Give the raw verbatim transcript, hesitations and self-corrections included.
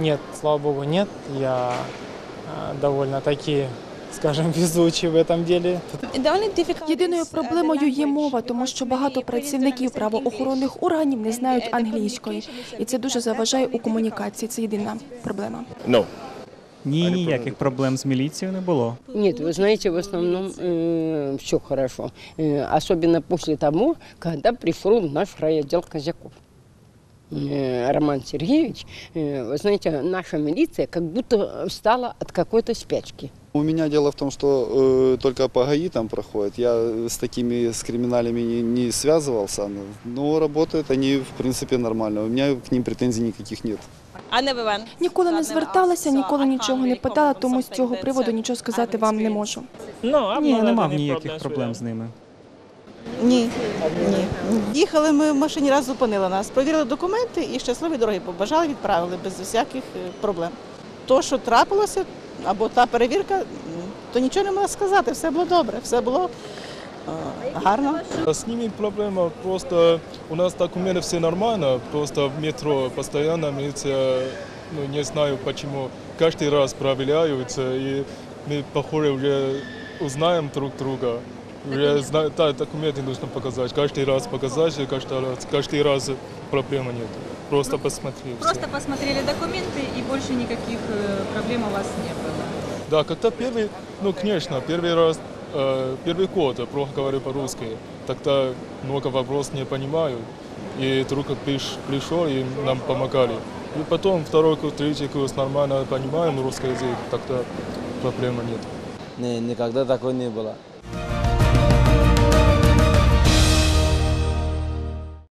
Нет, слава богу, нет. Я э, довольно-таки, скажем, везучий в этом деле. Єдиною проблемою є мова, тому що багато працівників правоохоронних органів не знають англійської. І це дуже заважає у комунікації. Це єдина проблема. No. Ні, ніяких проблем з міліцією не було. Нет, вы знаете, в основном э, все хорошо. Э, особенно после того, когда пришел наш райотдел Козяков. Э, Роман Сергеевич, э, вы знаете, наша милиция как будто встала от какой-то спячки. У меня дело в том, что э, только по ГАИ там проходит. Я с такими, с криминалями не, не связывался, но работают они, в принципе, нормально. У меня к ним претензий никаких нет. Ніколи не зверталася, ніколи нічого не питала, тому з цього приводу нічого сказати вам не можу. Ні, не мав ніяких проблем з ними. Ні, ні. Їхали ми в машині, раз зупинили нас, провірили документи і щасливі дороги побажали, відправили без всяких проблем. То, що трапилося, або та перевірка, то нічого не можна сказати, все було добре, все було е, гарно. С ними проблема просто, у нас документы все нормально, просто в метро постоянно милиция, ну не знаю почему, каждый раз проверяются, и мы, похоже, уже узнаем друг друга. Уже знаю, да, документы нужно показать, каждый раз показать, каждый раз, каждый раз проблемы нет. Просто посмотрели. Просто все. Посмотрели документы, и больше никаких проблем у вас не было? Да, когда первый, ну, конечно, первый раз, э, первый год, плохо говорю по-русски, тогда много вопросов не понимаю, и друг пришел, и нам помогали. И потом второй курс, третий курс нормально понимаем русский язык, тогда проблемы нет. Не, никогда такой не было.